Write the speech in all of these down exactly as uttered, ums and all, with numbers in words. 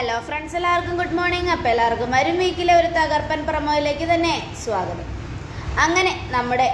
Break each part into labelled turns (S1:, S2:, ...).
S1: Hello friends, എല്ലാവർക്കും good morning. അപ്പോൾ എല്ലാവർക്കും വരും വീക്കിലെ ഒരു തകർപ്പൻ പ്രമോയിലേക്ക് തന്നെ സ്വാഗതം. അങ്ങനെ നമ്മുടെ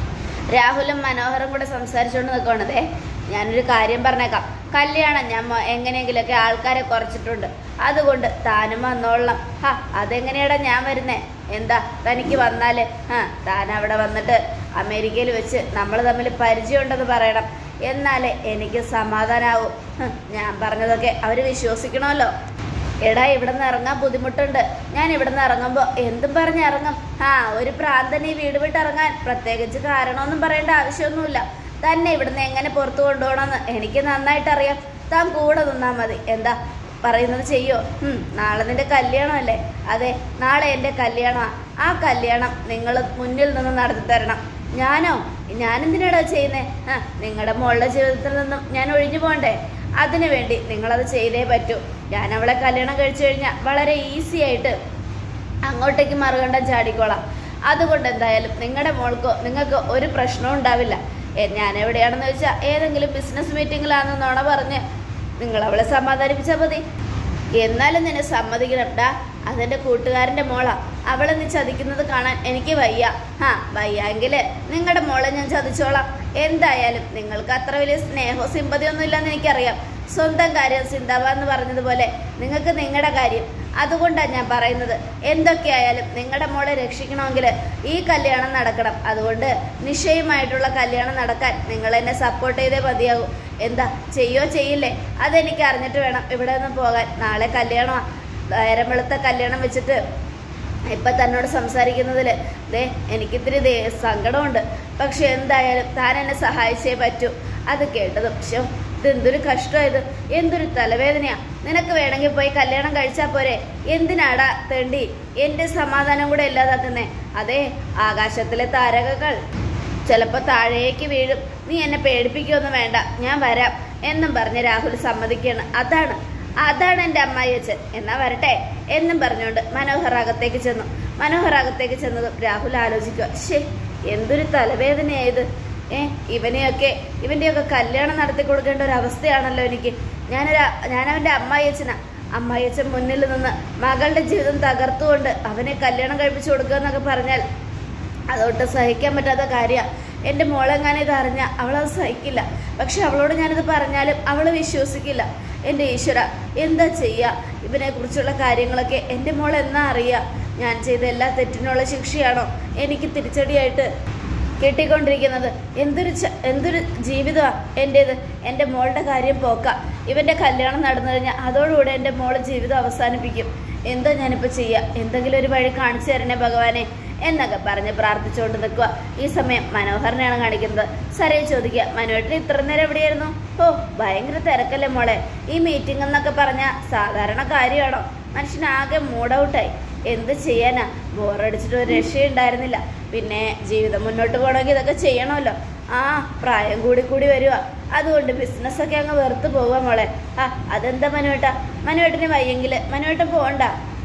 S1: രാഹുലും മനോഹറും കൂടെ സംസാരിച്ചുകൊണ്ട് നിൽക്കണതേ, ഞാനൊരു കാര്യം പറഞ്ഞേക്കാം. കല്യാണം ഞാൻ എങ്ങനെയെങ്കിലുമൊക്കെ ആൾക്കാരെ കുറച്ചിട്ടുണ്ട്, അതുകൊണ്ട് താനും വന്നോളണം. ഹാ, അതെങ്ങനെയാടാ ഞാൻ വരുന്നേ? എന്താ തനിക്ക് വന്നാൽ ആ താൻ അവിടെ വന്നിട്ട് അമേരിക്കയിൽ വെച്ച് നമ്മൾ തമ്മിൽ പരിചയമുണ്ടെന്ന് പറയണം, എന്നാലേ എനിക്ക് സമാധാനാവും. ഞാൻ പറഞ്ഞതൊക്കെ അവർ വിശ്വസിക്കണമല്ലോ. എടാ, ഇവിടെ നിന്ന് ഇറങ്ങാൻ ബുദ്ധിമുട്ടുണ്ട്. ഞാൻ ഇവിടെ നിന്ന് ഇറങ്ങുമ്പോൾ എന്തും പറഞ്ഞ് ഇറങ്ങും. ആ ഒരു പ്രാന്തൻ ഈ വീട് വിട്ട് ഇറങ്ങാൻ പ്രത്യേകിച്ച് കാരണമൊന്നും പറയേണ്ട ആവശ്യമൊന്നുമില്ല. തന്നെ ഇവിടുന്ന് എങ്ങനെ പുറത്തു കൊണ്ടുപോകണമെന്ന് എനിക്ക് നന്നായിട്ടറിയാം. താൻ കൂടെ നിന്നാൽ മതി. എന്താ പറയുന്നത് ചെയ്യോ? നാളെ നിന്റെ കല്യാണമല്ലേ? അതെ, നാളെ എൻ്റെ കല്യാണമാണ്. ആ കല്യാണം നിങ്ങൾ മുന്നിൽ നിന്ന് നടത്തി തരണം. ഞാനോ? ഞാനെന്തിനാടാ ചെയ്യുന്നേ? ആ നിങ്ങളുടെ മോളുടെ ജീവിതത്തിൽ നിന്നും ഞാൻ ഒഴിഞ്ഞു പോകണ്ടേ? അതിനു വേണ്ടി നിങ്ങളത് ചെയ്തേ പറ്റൂ. ഞാൻ അവളെ കല്യാണം കഴിച്ചു കഴിഞ്ഞാൽ വളരെ ഈസി ആയിട്ട് അങ്ങോട്ടേക്ക് മറുകണ്ടം ചാടിക്കോളാം. അതുകൊണ്ട് എന്തായാലും നിങ്ങളുടെ മോൾക്കോ നിങ്ങൾക്ക് ഒരു പ്രശ്നവും ഉണ്ടാവില്ല. ഞാൻ എവിടെയാണെന്ന് വെച്ചാൽ ഏതെങ്കിലും ബിസിനസ് മീറ്റിങ്ങിലാണെന്ന് നുണ പറഞ്ഞ് നിങ്ങൾ അവളെ സമാധാനിപ്പിച്ചാൽ മതി. എന്നാലും നിന്നെ സമ്മതിക്കണം ടാ, അതെൻ്റെ കൂട്ടുകാരൻ്റെ മോളാ. അവളെ നീ ചതിക്കുന്നത് കാണാൻ എനിക്ക് വയ്യ. ആ വയ്യെങ്കിൽ നിങ്ങളുടെ മോളെ ഞാൻ ചതിച്ചോളാം. എന്തായാലും നിങ്ങൾക്ക് അത്ര വലിയ സ്നേഹവും സിമ്പതിയൊന്നും ഇല്ലെന്ന് എനിക്കറിയാം. സ്വന്തം കാര്യം സിന്താബാന്ന് പറഞ്ഞതുപോലെ നിങ്ങൾക്ക് നിങ്ങളുടെ കാര്യം. അതുകൊണ്ടാണ് ഞാൻ പറയുന്നത്, എന്തൊക്കെയായാലും നിങ്ങളുടെ മോളെ രക്ഷിക്കണമെങ്കിൽ ഈ കല്യാണം നടക്കണം. അതുകൊണ്ട് നിശ്ചയമായിട്ടുള്ള കല്യാണം നടക്കാൻ നിങ്ങൾ എന്നെ സപ്പോർട്ട് ചെയ്തേ മതിയാകും. എന്താ ചെയ്യോ ചെയ്യില്ലേ അതെനിക്ക് അറിഞ്ഞിട്ട് വേണം ഇവിടെ നിന്ന് പോകാൻ. നാളെ കല്യാണമാണ്. നേരം വെളുത്ത കല്യാണം വെച്ചിട്ട് ഇപ്പം തന്നോട് സംസാരിക്കുന്നതിൽ ദേ എനിക്കിത്തിരി ദേ സങ്കടമുണ്ട്. പക്ഷെ എന്തായാലും താൻ എന്നെ സഹായിച്ചേ പറ്റൂ. അത് കേട്ടതും ശോ, ഇതെന്തൊരു കഷ്ടമായത്, എന്തൊരു തലവേദനയാ. നിനക്ക് വേണമെങ്കിൽ പോയി കല്യാണം കഴിച്ചാൽ പോരെ? എന്തിനാടാ തെണ്ടി എൻ്റെ സമാധാനം കൂടെ ഇല്ലാതാക്കുന്നേ? അതെ, ആകാശത്തിലെ താരകങ്ങൾ ചിലപ്പോൾ താഴേക്ക് വീഴും. നീ എന്നെ പേടിപ്പിക്കുകയൊന്നും വേണ്ട, ഞാൻ വരാം എന്നും പറഞ്ഞ് രാഹുൽ സമ്മതിക്കുകയാണ്. അതാണ് അതാണ് എൻ്റെ അമ്മായിയച്ഛൻ, എന്നാ വരട്ടെ എന്നും പറഞ്ഞുകൊണ്ട് മനോഹർ അകത്തേക്ക് ചെന്നു. മനോഹർ അകത്തേക്ക് ചെന്നതും രാഹുൽ ആലോചിക്കുക, ശേ എന്തൊരു തലവേദനയായത്. ഏ ഇവനെയൊക്കെ ഇവൻ്റെയൊക്കെ കല്യാണം നടത്തി കൊടുക്കേണ്ട ഒരു അവസ്ഥയാണല്ലോ എനിക്ക്. ഞാനൊരു ഞാനവൻ്റെ അമ്മായിയച്ഛനാ. അമ്മായിയച്ഛൻ മുന്നിൽ നിന്ന് മകളുടെ ജീവിതം തകർത്തുകൊണ്ട് അവനെ കല്യാണം കഴിപ്പിച്ചു കൊടുക്കുക എന്നൊക്കെ പറഞ്ഞാൽ അതൊട്ട് സഹിക്കാൻ പറ്റാത്ത കാര്യമാണ്. എൻ്റെ മോളെങ്ങാനും ഇത് അറിഞ്ഞാൽ അവളത് സഹിക്കില്ല. പക്ഷെ അവളോട് ഞാനിത് പറഞ്ഞാലും അവൾ വിശ്വസിക്കില്ല. എൻ്റെ ഈശ്വര, എന്താ ചെയ്യുക? ഇവനെക്കുറിച്ചുള്ള കാര്യങ്ങളൊക്കെ എൻ്റെ മോൾ എന്നാ അറിയുക? ഞാൻ ചെയ്ത എല്ലാ തെറ്റിനുള്ള ശിക്ഷയാണോ എനിക്ക് തിരിച്ചടിയായിട്ട് കിട്ടിക്കൊണ്ടിരിക്കുന്നത്? എന്തൊരു എന്തൊരു ജീവിതമാണ് എൻ്റേത്. എൻ്റെ മോളുടെ കാര്യം പോക്കാം. ഇവൻ്റെ കല്യാണം നടന്നു കഴിഞ്ഞാൽ അതോടുകൂടെ എൻ്റെ മോള് ജീവിതം അവസാനിപ്പിക്കും. എന്താ ഞാനിപ്പോൾ ചെയ്യുക? എന്തെങ്കിലും ഒരു വഴി കാണിച്ചു തരണേ ഭഗവാനെ എന്നൊക്കെ പറഞ്ഞ് പ്രാർത്ഥിച്ചുകൊണ്ട് നിൽക്കുക. ഈ സമയം മനോഹരനെയാണ് കാണിക്കുന്നത്. സരയെ ചോദിക്കുക, മനുവേട്ടൻ ഇത്ര നേരം എവിടെയായിരുന്നു? ഓ ഭയങ്കര തിരക്കല്ലേ മോളെ. ഈ മീറ്റിംഗ് എന്നൊക്കെ പറഞ്ഞാൽ സാധാരണ കാര്യമാണോ? മനുഷ്യനാകെ മൂഡ് ഔട്ടായി. എന്ത് ചെയ്യാനാ, ബോറടിച്ചിട്ട് ഒരു രക്ഷയുണ്ടായിരുന്നില്ല. പിന്നെ ജീവിതം മുന്നോട്ട് പോകണമെങ്കിൽ ഇതൊക്കെ ചെയ്യണമല്ലോ. ആ പ്രായം കൂടി കൂടി വരിക, അതുകൊണ്ട് ബിസിനസ്സൊക്കെ അങ്ങ് വെറുത്ത് പോവുക മോളെ. ആ അതെന്താ മനുവേട്ടാ? മനുവേട്ടന് വയ്യെങ്കിൽ മനുവേട്ടൻ പോകണ്ട.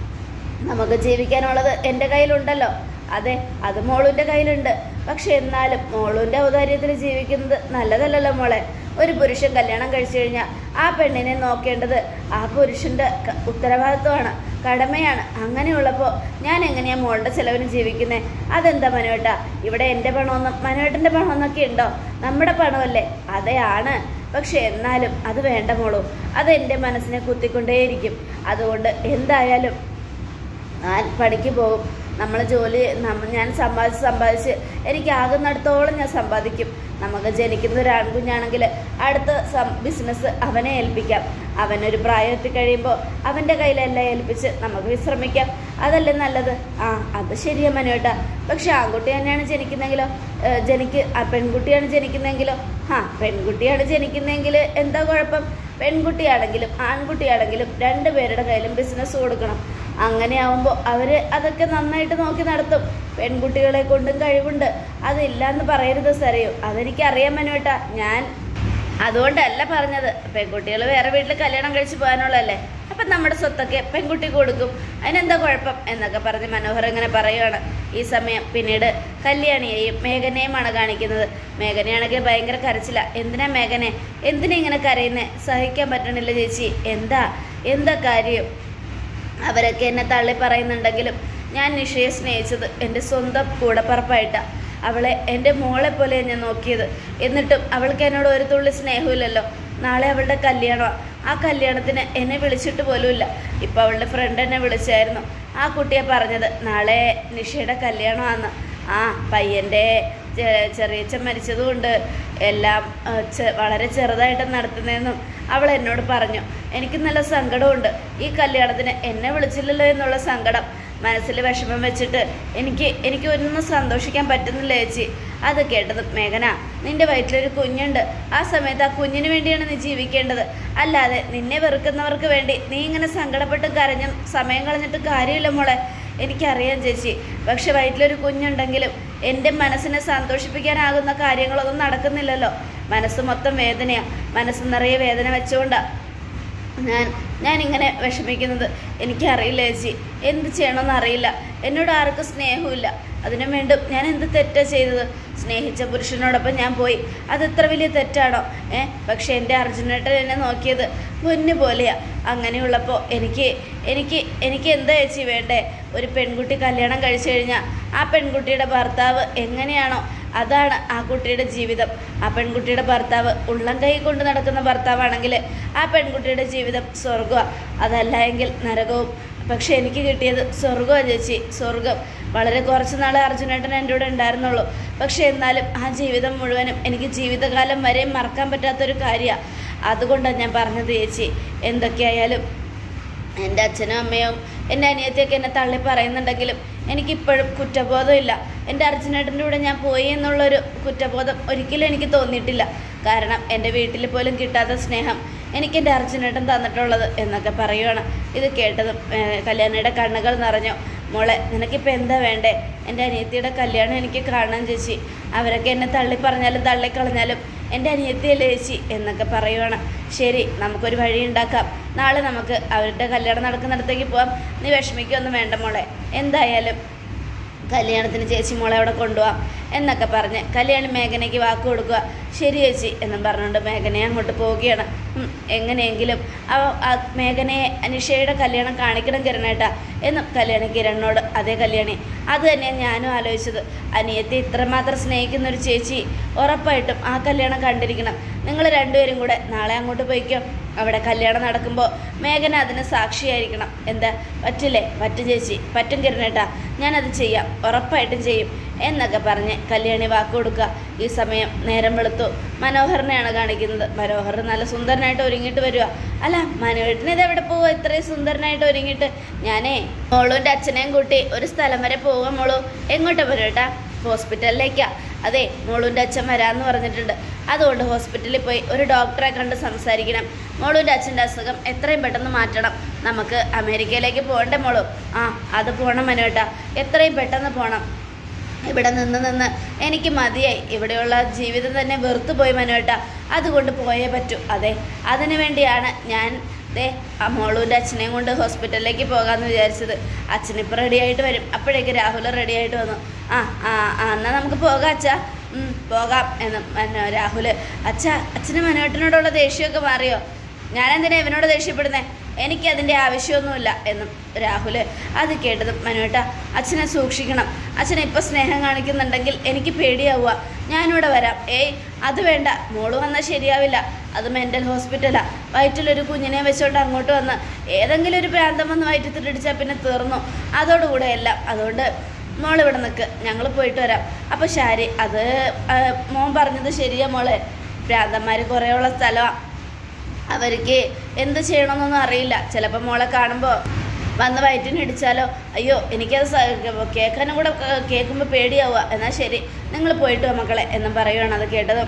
S1: നമുക്ക് ജീവിക്കാനുള്ളത് എൻ്റെ കയ്യിലുണ്ടല്ലോ. അതെ, അത് മോളുൻ്റെ കയ്യിലുണ്ട്. പക്ഷെ എന്നാലും മോളുൻ്റെ ഔദാര്യത്തിൽ ജീവിക്കുന്നത് നല്ലതല്ലല്ലോ മോളെ. ഒരു പുരുഷൻ കല്യാണം കഴിച്ചു കഴിഞ്ഞാൽ ആ പെണ്ണിനെ നോക്കേണ്ടത് ആ പുരുഷൻ്റെ ഉത്തരവാദിത്വമാണ്, കടമയാണ്. അങ്ങനെയുള്ളപ്പോൾ ഞാൻ എങ്ങനെയാണ് മോളുടെ ചിലവിന് ജീവിക്കുന്നത്? അതെന്താ മനുവേട്ടാ? ഇവിടെ എൻ്റെ പണമൊന്നും മനുവേട്ടൻ്റെ പണമൊന്നൊക്കെ ഉണ്ടോ? നമ്മുടെ പണമല്ലേ? അതെ ആണ്. പക്ഷെ എന്നാലും അത് വേണ്ട മോളൂ. അതെൻ്റെ മനസ്സിനെ കുത്തിക്കൊണ്ടേയിരിക്കും. അതുകൊണ്ട് എന്തായാലും ഞാൻ പണിക്ക് പോകും. നമ്മൾ ജോലി ഞാൻ സമ്പാദിച്ച് സമ്പാദിച്ച് എനിക്ക് ആകുന്നിടത്തോളം ഞാൻ സമ്പാദിക്കും. നമുക്ക് ജനിക്കുന്ന ഒരു ആൺകുഞ്ഞാണെങ്കിൽ അടുത്ത ബിസിനസ് അവനെ ഏൽപ്പിക്കാം. അവനൊരു പ്രായം എത്തിക്കഴിയുമ്പോൾ അവൻ്റെ കയ്യിലെല്ലാം ഏൽപ്പിച്ച് നമുക്ക് വിശ്രമിക്കാം. അതല്ലേ നല്ലത്? ആ അത് ശരിയാ മനുവേട്ടാ. പക്ഷെ ആൺകുട്ടി തന്നെയാണ് ജനിക്കുന്നെങ്കിലോ? ജനിക്ക് പെൺകുട്ടിയാണ് ജനിക്കുന്നെങ്കിലോ? ആ പെൺകുട്ടിയാണ് ജനിക്കുന്നെങ്കിൽ എന്താ കുഴപ്പം? പെൺകുട്ടിയാണെങ്കിലും ആൺകുട്ടിയാണെങ്കിലും രണ്ടുപേരുടെ കയ്യിലും ബിസിനസ് കൊടുക്കണം. അങ്ങനെ ആവുമ്പോൾ അവർ അതൊക്കെ നന്നായിട്ട് നോക്കി നടത്തും. പെൺകുട്ടികളെ കൊണ്ടും കഴിവുണ്ട്, അതില്ലാന്ന് പറയരുത് സരയോ. അതെനിക്കറിയാൻ മനുവേട്ടാ. ഞാൻ അതുകൊണ്ടല്ല പറഞ്ഞത്. പെൺകുട്ടികൾ വേറെ വീട്ടിൽ കല്യാണം കഴിച്ച് പോകാനുള്ളതല്ലേ, അപ്പം നമ്മുടെ സ്വത്തൊക്കെ പെൺകുട്ടിക്ക് കൊടുക്കും, അതിനെന്താ കുഴപ്പം എന്നൊക്കെ പറഞ്ഞ് മനോഹർ ഇങ്ങനെ പറയുകയാണ്. ഈ സമയം പിന്നീട് കല്യാണിയെയും മേഘനെയുമാണ് കാണിക്കുന്നത്. മേഘനയാണെങ്കിൽ ഭയങ്കര കരച്ചില്ല. എന്തിനാ മേഘനെ, എന്തിനാ ഇങ്ങനെ കരയുന്നേ? സഹിക്കാൻ പറ്റണില്ല ചേച്ചി. എന്താ എന്താ കാര്യം? അവരൊക്കെ എന്നെ തള്ളി പറയുന്നുണ്ടെങ്കിലും ഞാൻ നിഷയെ സ്നേഹിച്ചത് എൻ്റെ സ്വന്തം കൂടപ്പറപ്പായിട്ടാണ്. അവളെ എൻ്റെ മോളെ പോലെ ഞാൻ നോക്കിയത്. എന്നിട്ടും അവൾക്ക് എന്നോട് ഒരു തുള്ളി സ്നേഹമില്ലല്ലോ. നാളെ അവളുടെ കല്യാണമാണ്. ആ കല്യാണത്തിന് എന്നെ വിളിച്ചിട്ട് പോലുമില്ല. ഇപ്പോൾ അവളുടെ ഫ്രണ്ട് എന്നെ വിളിച്ചായിരുന്നു. ആ കുട്ടിയെ പറഞ്ഞത് നാളെ നിഷയുടെ കല്യാണമാണെന്ന്. ആ പയ്യൻ്റെ ചെറിയച്ഛൻ മരിച്ചതുകൊണ്ട് എല്ലാം വളരെ ചെറുതായിട്ട് നടത്തുന്നതെന്നും അവൾ എന്നോട് പറഞ്ഞു. എനിക്ക് നല്ല സങ്കടമുണ്ട്. ഈ കല്യാണത്തിന് എന്നെ വിളിച്ചില്ലല്ലോ എന്നുള്ള സങ്കടം മനസ്സിൽ വിഷമം വെച്ചിട്ട് എനിക്ക് എനിക്ക് ഒന്നും സന്തോഷിക്കാൻ പറ്റുന്നില്ല ചേച്ചി. അത് കേട്ടത് മേഘന, നിന്റെ വയറ്റിലൊരു കുഞ്ഞുണ്ട്. ആ സമയത്ത് ആ കുഞ്ഞിന് വേണ്ടിയാണ് നീ ജീവിക്കേണ്ടത്. അല്ലാതെ നിന്നെ വെറുക്കുന്നവർക്ക് വേണ്ടി നീ ഇങ്ങനെ സങ്കടപ്പെട്ട് കരഞ്ഞും സമയം കളഞ്ഞിട്ട് കാര്യമില്ല മോളെ. എനിക്കറിയാം ചേച്ചി. പക്ഷെ വയറ്റിലൊരു കുഞ്ഞുണ്ടെങ്കിലും എൻ്റെ മനസ്സിനെ സന്തോഷിപ്പിക്കാനാകുന്ന കാര്യങ്ങളൊന്നും നടക്കുന്നില്ലല്ലോ. മനസ്സ് മൊത്തം വേദനയാണ്. മനസ്സ് നിറയെ വേദന വെച്ചുകൊണ്ടാണ് ഞാൻ ഞാനിങ്ങനെ വിഷമിക്കുന്നത്. എനിക്കറിയില്ല ചേച്ചി, എന്ത് ചെയ്യണമെന്ന് അറിയില്ല. എന്നോട് ആർക്കും സ്നേഹമില്ല. അതിനു വേണ്ടും ഞാൻ എന്ത് തെറ്റാണ് ചെയ്തത്? സ്നേഹിച്ച പുരുഷനോടൊപ്പം ഞാൻ പോയി. അതെത്ര വലിയ തെറ്റാണോ? ഏ പക്ഷെ എൻ്റെ അർജുനേട്ടൻ എന്നെ നോക്കിയത് പൊന്നു പോലെയാണ്. അങ്ങനെയുള്ളപ്പോൾ എനിക്ക് എനിക്ക് എനിക്ക് എന്താ ചേച്ചി വേണ്ടേ? ഒരു പെൺകുട്ടി കല്യാണം കഴിച്ചു കഴിഞ്ഞാൽ ആ പെൺകുട്ടിയുടെ ഭർത്താവ് എങ്ങനെയാണോ അതാണ് ആ കുട്ടിയുടെ ജീവിതം. ആ പെൺകുട്ടിയുടെ ഭർത്താവ് ഉള്ളം കൈ കൊണ്ട് നടക്കുന്ന ഭർത്താവാണെങ്കിൽ ആ പെൺകുട്ടിയുടെ ജീവിതം സ്വർഗമാണ്. അതല്ല എങ്കിൽ നരകവും. പക്ഷെ എനിക്ക് കിട്ടിയത് സ്വർഗമാണ് ചേച്ചി, സ്വർഗം. വളരെ കുറച്ച് നാളെ അർജുനേട്ടൻ എൻ്റെ കൂടെ ഉണ്ടായിരുന്നുള്ളൂ. പക്ഷെ എന്നാലും ആ ജീവിതം മുഴുവനും എനിക്ക് ജീവിതകാലം വരെ മറക്കാൻ പറ്റാത്തൊരു കാര്യമാണ്. അതുകൊണ്ടാണ് ഞാൻ പറഞ്ഞത് ചേച്ചി. എന്തൊക്കെയായാലും എൻ്റെ അച്ഛനും അമ്മയും എൻ്റെ അനിയത്തിയൊക്കെ എന്നെ തള്ളി പറയുന്നുണ്ടെങ്കിലും എനിക്കിപ്പോഴും കുറ്റബോധമില്ല. എൻ്റെ അർജുനേട്ടൻ്റെ കൂടെ ഞാൻ പോയി എന്നുള്ളൊരു കുറ്റബോധം ഒരിക്കലും എനിക്ക് തോന്നിയിട്ടില്ല. കാരണം എൻ്റെ വീട്ടിൽ പോലും കിട്ടാത്ത സ്നേഹം എനിക്ക് എൻ്റെ അർജുനേട്ടൻ തന്നിട്ടുള്ളത് എന്നൊക്കെ പറയുവാണ്. ഇത് കേട്ടതും കല്യാണിയുടെ കണ്ണുകൾ നിറഞ്ഞു. മോളെ, നിനക്കിപ്പോൾ എന്താ വേണ്ടേ? എൻ്റെ അനിയത്തിയുടെ കല്യാണം എനിക്ക് കാണാൻ ചേച്ചി. അവരൊക്കെ എന്നെ തള്ളി പറഞ്ഞാലും തള്ളിക്കളഞ്ഞാലും എൻ്റെ അനിയത്തിയല്ലേ ചേച്ചി എന്നൊക്കെ പറയുവാണ്. ശരി, നമുക്കൊരു വഴി ഉണ്ടാക്കാം. നാളെ നമുക്ക് അവരുടെ കല്യാണം നടക്കുന്നിടത്തേക്ക് പോകാം. നീ വിഷമിക്കൊന്നും വേണ്ട മോളെ. എന്തായാലും കല്യാണത്തിന് ചേച്ചി മോളെ അവിടെ കൊണ്ടുപോകാം എന്നൊക്കെ പറഞ്ഞ് കല്യാണി മേഘനയ്ക്ക് വാക്ക് കൊടുക്കുക. ശരി ചേച്ചി എന്നും പറഞ്ഞുകൊണ്ട് മേഘനയെ അങ്ങോട്ട് പോവുകയാണ്. എങ്ങനെയെങ്കിലും ആ മേഘനയെ നിഷയുടെ കല്യാണം കാണിക്കണം കിരണേട്ടാ എന്നും കല്യാണി കിരണിനോട്. അതേ കല്യാണി, അത് തന്നെയാണ് ഞാനും ആലോചിച്ചത്. അനിയത്തെ ഇത്രമാത്രം സ്നേഹിക്കുന്ന ഒരു ചേച്ചി ഉറപ്പായിട്ടും ആ കല്യാണം കണ്ടിരിക്കണം. നിങ്ങൾ രണ്ടുപേരും കൂടെ നാളെ അങ്ങോട്ട് പോയിക്കോ. അവിടെ കല്യാണം നടക്കുമ്പോൾ മേഘന അതിന് സാക്ഷിയായിരിക്കണം. എന്താ പറ്റില്ലേ? പറ്റും ചേച്ചി, പറ്റും കിരണേട്ടാ, ഞാനത് ചെയ്യാം, ഉറപ്പായിട്ടും ചെയ്യും എന്നൊക്കെ പറഞ്ഞ് കല്യാണി വാക്ക് കൊടുക്കുക. ഈ സമയം നേരം വെളുത്തു. മനോഹരനെയാണ് കാണിക്കുന്നത്. മനോഹർ നല്ല സുന്ദരനായിട്ട് ഒരുങ്ങിയിട്ട് വരിക. അല്ല, മനോഹരന് ഇതെവിടെ പോവുക ഇത്രയും സുന്ദരനായിട്ട് ഒരുങ്ങിയിട്ട്? ഞാനേ മോളുവിൻ്റെ അച്ഛനെയും കൂട്ടി ഒരു സ്ഥലം വരെ പോവുക. മോളു എങ്ങോട്ടാ വരൂട്ടാ? ഹോസ്പിറ്റലിലേക്കാ. അതെ, മോളുവിൻ്റെ അച്ഛൻ വരാമെന്ന് പറഞ്ഞിട്ടുണ്ട്. അതുകൊണ്ട് ഹോസ്പിറ്റലിൽ പോയി ഒരു ഡോക്ടറെ കണ്ട് സംസാരിക്കണം. മോളുവിൻ്റെ അച്ഛൻ്റെ അസുഖം എത്രയും പെട്ടെന്ന് മാറ്റണം. നമുക്ക് അമേരിക്കയിലേക്ക് പോകണ്ടേ മോളു? ആ, അത് പോകണം മനോട്ടാ, എത്രയും പെട്ടെന്ന് പോകണം. ഇവിടെ നിന്ന് നിന്ന് എനിക്ക് മതിയായി. ഇവിടെയുള്ള ജീവിതം തന്നെ വെറുത്തുപോയി മനോട്ടാ. അതുകൊണ്ട് പോയേ പറ്റൂ. അതെ, അതിനു വേണ്ടിയാണ് ഞാൻ ദേ ആ മോളുവിൻ്റെ അച്ഛനെയും കൊണ്ട് ഹോസ്പിറ്റലിലേക്ക് പോകാമെന്ന് വിചാരിച്ചത്. അച്ഛനിപ്പോൾ റെഡി ആയിട്ട് വരും. അപ്പോഴേക്ക് രാഹുൽ റെഡി ആയിട്ട് വന്നു. ആ ആ ആ എന്നാൽ നമുക്ക് പോകാം അച്ഛാ. പോകാം എന്ന് രാഹുൽ. അച്ഛാ, അച്ഛന് മനോട്ടിനോടുള്ള ദേഷ്യമൊക്കെ മാറിയോ? ഞാനെന്തിനാ ഇവനോട് ദേഷ്യപ്പെടുന്നേ? എനിക്കതിൻ്റെ ആവശ്യമൊന്നുമില്ല എന്നും രാഹുൽ. അത് കേട്ടതും മനോട്ട, അച്ഛനെ സൂക്ഷിക്കണം. അച്ഛനെ ഇപ്പോൾ സ്നേഹം കാണിക്കുന്നുണ്ടെങ്കിൽ എനിക്ക് പേടിയാവുക. ഞാനിവിടെ വരാം. ഏയ് അത് വേണ്ട, മോള് വന്നാൽ ശരിയാവില്ല. അത് മെൻ്റൽ ഹോസ്പിറ്റലാണ്. വയറ്റിലൊരു കുഞ്ഞിനെ വെച്ചോണ്ട് അങ്ങോട്ട് വന്ന് ഏതെങ്കിലും ഒരു പ്രാന്തം വന്ന് വയറ്റിത്തിട്ടിടിച്ചാൽ പിന്നെ തീർന്നു. അതോടുകൂടെ എല്ലാം. അതുകൊണ്ട് മോളിവിടെ നിൽക്ക്, ഞങ്ങൾ പോയിട്ട് വരാം. അപ്പോൾ ശാരി, അത് മോൻ പറഞ്ഞത് ശരിയാ മോളെ. പ്രാന്തന്മാർ കുറേയുള്ള സ്ഥലമാണ്. അവർക്ക് എന്ത് ചെയ്യണമെന്നൊന്നും അറിയില്ല. ചിലപ്പോൾ മോളെ കാണുമ്പോൾ വന്ന് വയറ്റിനിടിച്ചാലോ. അയ്യോ, എനിക്കത് കേൾക്കാനും കൂടെ കേൾക്കുമ്പോൾ പേടിയാവുക. എന്നാൽ ശരി, നിങ്ങൾ പോയിട്ട് വാ മക്കളെ എന്നും പറയുകയാണ്. അത് കേട്ടതും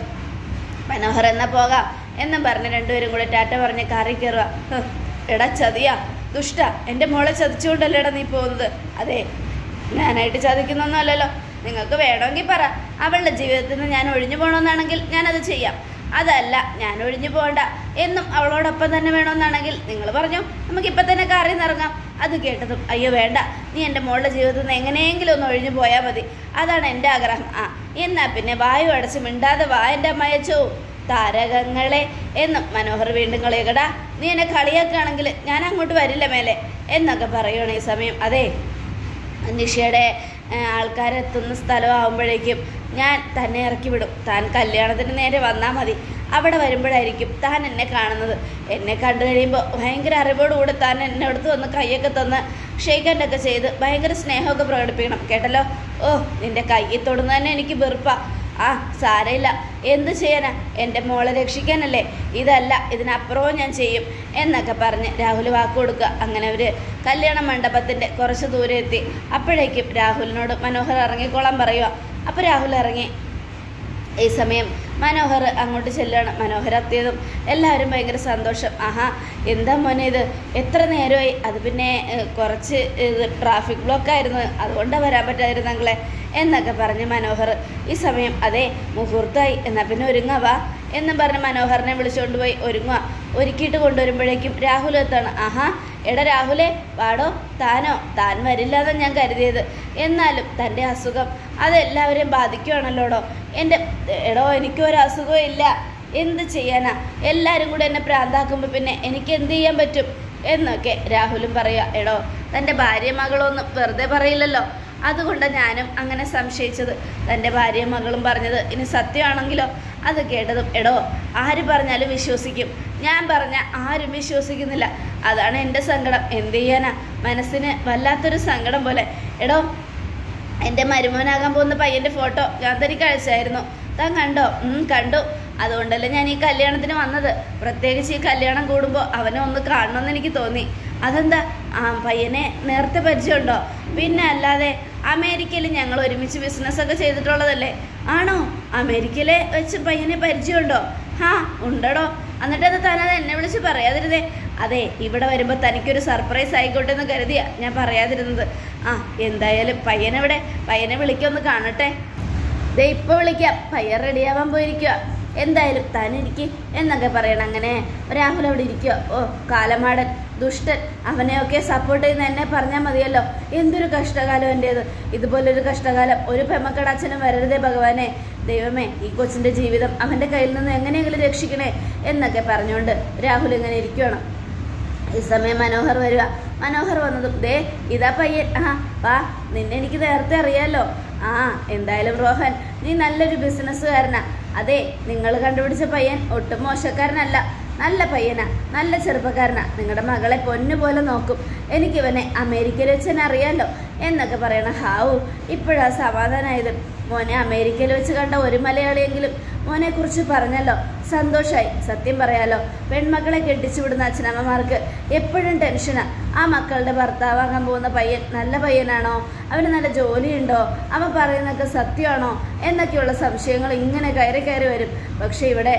S1: മനോഹർ എന്നാൽ പോകാം എന്നും പറഞ്ഞ് രണ്ടുപേരും കൂടെ ടാറ്റ പറഞ്ഞ് കാറിൽ കയറുക. എടാ ചതിയാ, ദുഷ്ട, എൻ്റെ മോളെ ചതിച്ചുകൊണ്ടല്ലേടാ നീ പോകുന്നത്? അതെ, ഞാനായിട്ട് ചതിക്കുന്നൊന്നും അല്ലല്ലോ. നിങ്ങൾക്ക് വേണമെങ്കിൽ പറ, അവളുടെ ജീവിതത്തിൽ നിന്ന് ഞാൻ ഒഴിഞ്ഞു പോകണമെന്നാണെങ്കിൽ ഞാനത് ചെയ്യാം. അതല്ല, ഞാൻ ഒഴിഞ്ഞു പോകണ്ട എന്നും അവളോടൊപ്പം തന്നെ വേണമെന്നാണെങ്കിൽ നിങ്ങൾ പറഞ്ഞു, നമുക്കിപ്പോൾ തന്നെ കാറിൽ നിന്ന് ഇറങ്ങാം. അത് കേട്ടതും അയ്യോ വേണ്ട, നീ എൻ്റെ മോളുടെ ജീവിതത്തിൽ നിന്ന് എങ്ങനെയെങ്കിലും ഒന്ന് ഒഴിഞ്ഞു പോയാൽ മതി. അതാണ് എൻ്റെ ആഗ്രഹം. ആ എന്നാൽ പിന്നെ വായു അടച്ച് മിണ്ടാതെ വാ എൻ്റെ അമ്മയച്ചോ താരകങ്ങളെ എന്നും മനോഹർ വീണ്ടും കളിയാക്കടാ, നീ എന്നെ കളിയാക്കുകയാണെങ്കിൽ ഞാൻ അങ്ങോട്ട് വരില്ല മേലെ എന്നൊക്കെ പറയുകയാണ് ഈ സമയം. അതെ, നിഷയുടെ ആൾക്കാരെത്തുന്ന സ്ഥലമാകുമ്പോഴേക്കും ഞാൻ തന്നെ ഇറക്കി വിടും. താൻ കല്യാണത്തിന് നേരെ വന്നാൽ മതി. അവിടെ വരുമ്പോഴായിരിക്കും താൻ എന്നെ കാണുന്നത്. എന്നെ കണ്ടു കഴിയുമ്പോൾ ഭയങ്കര അറിവോടുകൂടി താൻ എന്നെ അടുത്ത് വന്ന് കൈയൊക്കെ തന്ന് ഷെയ്ക്കൻ്റൊക്കെ ചെയ്ത് ഭയങ്കര സ്നേഹമൊക്കെ പ്രകടിപ്പിക്കണം. കേട്ടല്ലോ? ഓ, നിൻ്റെ കയ്യിൽ തൊടുന്ന തന്നെ എനിക്ക് വെറുപ്പാ. ആ സാരമില്ല, എന്ത് ചെയ്യാനാ, എൻ്റെ മോളെ രക്ഷിക്കാനല്ലേ, ഇതല്ല ഇതിനപ്പുറവും ഞാൻ ചെയ്യും എന്നൊക്കെ പറഞ്ഞ് രാഹുൽ വാക്ക് കൊടുക്കുക. അങ്ങനെ അവർ കല്യാണ മണ്ഡപത്തിൻ്റെ കുറച്ച് ദൂരെ എത്തി. അപ്പോഴേക്കും രാഹുലിനോട് മനോഹർ ഇറങ്ങിക്കോളാൻ പറയുക. അപ്പോൾ രാഹുൽ ഇറങ്ങി. ഈ സമയം മനോഹർ അങ്ങോട്ട് ചെല്ലുകയാണ്. മനോഹർ എത്തിയതും എല്ലാവരും ഭയങ്കര സന്തോഷം. ആഹാ, എന്താ മോനെ ഇത്, എത്ര നേരമായി? അത് പിന്നെ കുറച്ച് ഇത് ട്രാഫിക് ബ്ലോക്കായിരുന്നു, അതുകൊണ്ടാണ് വരാൻ പറ്റാതിരുന്നെങ്കിലേ എന്നൊക്കെ പറഞ്ഞ് മനോഹർ ഈ സമയം അതെ മുഹൂർത്തമായി, എന്നാൽ പിന്നെ ഒരുങ്ങാവാ എന്നും പറഞ്ഞ് മനോഹറിനെ വിളിച്ചുകൊണ്ട് പോയി ഒരുങ്ങുക. ഒരുക്കിയിട്ട് കൊണ്ടുവരുമ്പോഴേക്കും രാഹുൽ എത്താണ്. ആഹാ, എടാ രാഹുലേ, വാടോ. താനോ? താൻ വരില്ലാതെ ഞാൻ കരുതിയത്. എന്നാലും തൻ്റെ അസുഖം അതെല്ലാവരെയും ബാധിക്കുകയാണല്ലോടോ. എൻ്റെ എടോ, എനിക്കൊരു അസുഖവും ഇല്ല, എന്ത് ചെയ്യാനാ? എല്ലാവരും കൂടെ എന്നെ പ്രാന്താക്കുമ്പോൾ പിന്നെ എനിക്ക് എന്ത് ചെയ്യാൻ പറ്റും എന്നൊക്കെ രാഹുലും പറയുക. എടോ, തൻ്റെ ഭാര്യ മകളൊന്നും വെറുതെ പറയില്ലല്ലോ, അതുകൊണ്ടാണ് ഞാനും അങ്ങനെ സംശയിച്ചത്. തൻ്റെ ഭാര്യയും മകളും പറഞ്ഞത് ഇനി സത്യമാണെങ്കിലോ? അത് കേട്ടതും എടോ, ആര് പറഞ്ഞാലും വിശ്വസിക്കും, ഞാൻ പറഞ്ഞാൽ ആരും വിശ്വസിക്കുന്നില്ല. അതാണ് എൻ്റെ സങ്കടം. എന്ത് ചെയ്യാനാ, മനസ്സിന് വല്ലാത്തൊരു സങ്കടം പോലെ. എടോ, എൻ്റെ മരുമോനാകാൻ പോകുന്ന പയ്യൻ്റെ ഫോട്ടോ ഞാൻ തനിക്ക് അയച്ചായിരുന്നു, താൻ കണ്ടോ? കണ്ടു. അതുകൊണ്ടല്ലേ ഞാൻ ഈ കല്യാണത്തിന് വന്നത്. പ്രത്യേകിച്ച് ഈ കല്യാണം കൂടുമ്പോൾ അവനെ ഒന്ന് കാണണമെന്ന് എനിക്ക് തോന്നി. അതെന്താ, ആ പയ്യനെ നേരത്തെ പരിചയമുണ്ടോ? പിന്നെ അല്ലാതെ, അമേരിക്കയിൽ ഞങ്ങൾ ഒരുമിച്ച് ബിസിനസ്സൊക്കെ ചെയ്തിട്ടുള്ളതല്ലേ. ആണോ? അമേരിക്കയിലെ വെച്ച് പയ്യനെ പരിചയമുണ്ടോ? ഹാ, ഉണ്ടടോ. എന്നിട്ടത് താനത് എന്നെ വിളിച്ച് പറയാതിരുന്നേ. അതെ, ഇവിടെ വരുമ്പോൾ തനിക്കൊരു സർപ്രൈസ് ആയിക്കോട്ടെ എന്ന് കരുതിയാ ഞാൻ പറയാതിരുന്നത്. ആ, എന്തായാലും പയ്യനെവിടെ? പയ്യനെ വിളിക്കൊന്ന് കാണട്ടെ. ദേ ഇപ്പോൾ വിളിക്കാം, പയ്യൻ റെഡിയാവാൻ പോയിരിക്കുക. എന്തായാലും താനിരിക്കുക എന്നൊക്കെ പറയണം. അങ്ങനെ രാഹുൽ അവിടെ ഇരിക്കുക. ഓ, കാലമാടൻ ദുഷ്ടൻ, അവനെയൊക്കെ സപ്പോർട്ട് ചെയ്യുന്ന എന്നെ പറഞ്ഞാൽ മതിയല്ലോ. എന്തൊരു കഷ്ടകാലം എൻ്റേത്. ഇതുപോലൊരു കഷ്ടകാലം ഒരു പെമ്മക്കടച്ഛനും വരരുതേ ഭഗവാനെ. ദൈവമേ, ഈ കൊച്ചിൻ്റെ ജീവിതം അവൻ്റെ കയ്യിൽ നിന്ന് എങ്ങനെയെങ്കിലും രക്ഷിക്കണേ എന്നൊക്കെ പറഞ്ഞുകൊണ്ട് രാഹുൽ ഇങ്ങനെ ഇരിക്കണം. ഈ സമയം മനോഹർ വരിക. മനോഹർ വന്നതും ദേ ഇതാ പയ്യൻ. ആ വാ, നിന്നെ എനിക്ക് നേരത്തെ അറിയാലോ. ആ, എന്തായാലും റോഹൻ, നീ നല്ലൊരു ബിസിനസ്സുകാരനാ. അതെ, നിങ്ങൾ കണ്ടുപിടിച്ച പയ്യൻ ഒട്ടും മോശക്കാരനല്ല, നല്ല പയ്യനാ, നല്ല ചെറുപ്പക്കാരനാ. നിങ്ങളുടെ മകളെ പൊന്നുപോലെ നോക്കും. എനിക്കിവനെ അമേരിക്കയിൽ വെച്ച് തന്നെ അറിയാമല്ലോ എന്നൊക്കെ പറയണം. ഹാവു, ഇപ്പോഴാ സമാധാനമായത്. മോനെ അമേരിക്കയിൽ വെച്ച് കണ്ട ഒരു മലയാളിയെങ്കിലും മോനെക്കുറിച്ച് പറഞ്ഞല്ലോ, സന്തോഷമായി. സത്യം പറയാലോ, പെൺമക്കളെ കെട്ടിച്ചു വിടുന്ന അച്ഛനമ്മമാർക്ക് എപ്പോഴും ടെൻഷനാണ്. ആ മക്കളുടെ ഭർത്താവാകാൻ പോകുന്ന പയ്യൻ നല്ല പയ്യനാണോ, അവന് നല്ല ജോലിയുണ്ടോ, അവൻ പറയുന്നതൊക്കെ സത്യമാണോ എന്നൊക്കെയുള്ള സംശയങ്ങൾ ഇങ്ങനെ കയറി കയറി വരും. പക്ഷേ ഇവിടെ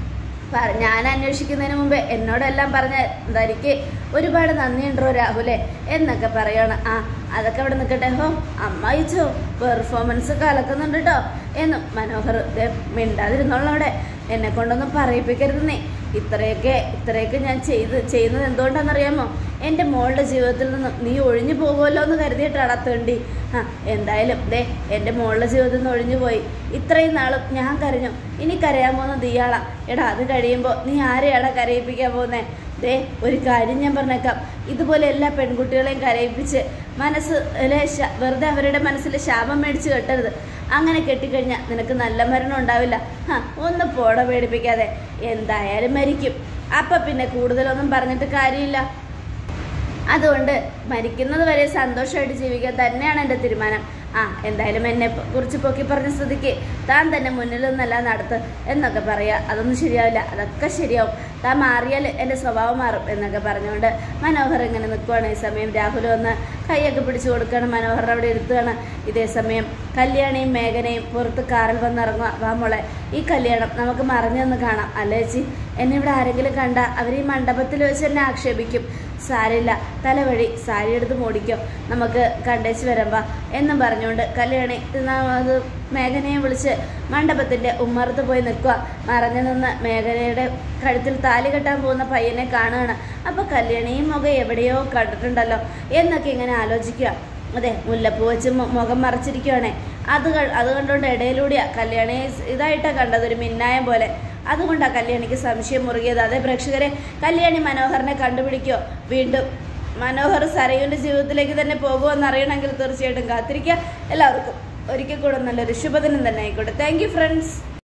S1: ഞാൻ അന്വേഷിക്കുന്നതിന് മുമ്പേ എന്നോടെല്ലാം പറഞ്ഞ തനിക്ക് ഒരുപാട് നന്ദിയുണ്ടോ രാഹുലെ എന്നൊക്കെ പറയാണ്. ആ, അതൊക്കെ അവിടെ നിൽക്കട്ടെ. ഹോ, അമ്മായിച്ചോ പെർഫോമൻസ് കലക്കുന്നുണ്ട് കേട്ടോ എന്നും മനോഹർ മിണ്ടാതിരുന്നോളൂ. അവിടെ എന്നെ കൊണ്ടൊന്നും പറയിപ്പിക്കരുതെന്നേ. ഇത്രയൊക്കെ ഇത്രയൊക്കെ ഞാൻ ചെയ്ത് ചെയ്യുന്നത് എന്തുകൊണ്ടാണെന്നറിയാമോ? എൻ്റെ മോളുടെ ജീവിതത്തിൽ നിന്നും നീ ഒഴിഞ്ഞു പോകുമല്ലോ എന്ന് കരുതിയിട്ടാണ് തേണ്ടി. ആ, എന്തായാലും ദേ എൻ്റെ മോളുടെ ജീവിതത്തിൽ നിന്ന് ഒഴിഞ്ഞു പോയി. ഇത്രയും നാളും ഞാൻ കരഞ്ഞു, ഇനി കരയാൻ പോകുന്നത് ഇയാളാ. എടാ, അത് കഴിയുമ്പോൾ നീ ആരെയാടാ കരയിപ്പിക്കാൻ പോകുന്നേ? ദേ ഒരു കാര്യം ഞാൻ പറഞ്ഞേക്കാം, ഇതുപോലെ എല്ലാ പെൺകുട്ടികളെയും കരയിപ്പിച്ച് മനസ്സിലെ വെറുതെ അവരുടെ മനസ്സിൽ ശാപം മേടിച്ച് കെട്ടരുത്. അങ്ങനെ കെട്ടിക്കഴിഞ്ഞാൽ നിനക്ക് നല്ല മരണം ഉണ്ടാവില്ല. ആ, ഒന്ന് പോട പേടിപ്പിക്കാതെ, എന്തായാലും മരിക്കും. അപ്പം പിന്നെ കൂടുതലൊന്നും പറഞ്ഞിട്ട് കാര്യമില്ല. അതുകൊണ്ട് മരിക്കുന്നത് വരെ സന്തോഷമായിട്ട് ജീവിക്കാൻ തന്നെയാണ് എൻ്റെ തീരുമാനം. ആ, എന്തായാലും എന്നെ കുറിച്ച് പൊക്കി പറഞ്ഞ സ്ഥിതിക്ക് താൻ തന്നെ മുന്നിലൊന്നല്ല നടത്ത് എന്നൊക്കെ പറയുക. അതൊന്നും ശരിയാവില്ല, അതൊക്കെ ശരിയാവും. താൻ മാറിയാൽ എൻ്റെ സ്വഭാവം മാറും എന്നൊക്കെ പറഞ്ഞുകൊണ്ട് മനോഹർ ഇങ്ങനെ നിൽക്കുവാണ്. ഈ സമയം രാഹുൽ വന്ന് കൈയൊക്കെ പിടിച്ചു കൊടുക്കുകയാണ്. മനോഹർ അവിടെ ഇരുത്തുകയാണ്. ഇതേ സമയം കല്യാണിയും മേഘനയും പുറത്ത് കാറിൽ വന്നിറങ്ങുക. വാ മോളെ, ഈ കല്യാണം നമുക്ക് മറിഞ്ഞൊന്ന് കാണാം. അല്ലേ ചേച്ചി, എന്നെ ഇവിടെ ആരെങ്കിലും കണ്ട അവർ ഈ മണ്ഡപത്തിൽ വെച്ച് എന്നെ ആക്ഷേപിക്കും. സാരില്ല, തലവഴി സാരി എടുത്ത് മൂടിക്കോ, നമുക്ക് കണ്ടേച്ച് വരമ്പാ എന്നും പറഞ്ഞുകൊണ്ട് കല്യാണി അത് മേഘനയെ വിളിച്ച് മണ്ഡപത്തിൻ്റെ ഉമ്മറത്ത് പോയി നിൽക്കുക. മറഞ്ഞു നിന്ന് മേഘനയുടെ കഴുത്തിൽ താലി കെട്ടാൻ പോകുന്ന പയ്യനെ കാണുകയാണ്. അപ്പോൾ കല്യാണിയും മുഖം എവിടെയോ കണ്ടിട്ടുണ്ടല്ലോ എന്നൊക്കെ ഇങ്ങനെ ആലോചിക്കുക. അതെ, മുല്ലപ്പൂ വെച്ച് മുഖം മറച്ചിരിക്കുകയാണേ. അത് അത് കണ്ടുകൊണ്ട് ഇടയിലൂടെയാണ് കല്യാണി ഇതായിട്ടാണ് കണ്ടത്, ഒരു മിന്നായം പോലെ. അതുകൊണ്ടാണ് കല്യാണിക്ക് സംശയം മുറുകിയത്. അതേ പ്രേക്ഷകരെ, കല്യാണി മനോഹറിനെ കണ്ടുപിടിക്കോ, വീണ്ടും മനോഹർ സരയുവിൻ്റെ ജീവിതത്തിലേക്ക് തന്നെ പോകുമെന്ന് അറിയണമെങ്കിൽ തീർച്ചയായിട്ടും കാത്തിരിക്കുക. എല്ലാവർക്കും ഒരിക്കൽ കൂടെ നല്ലൊരു ശുഭദിനം തന്നെ ആയിക്കോട്ടെ. Thank you friends.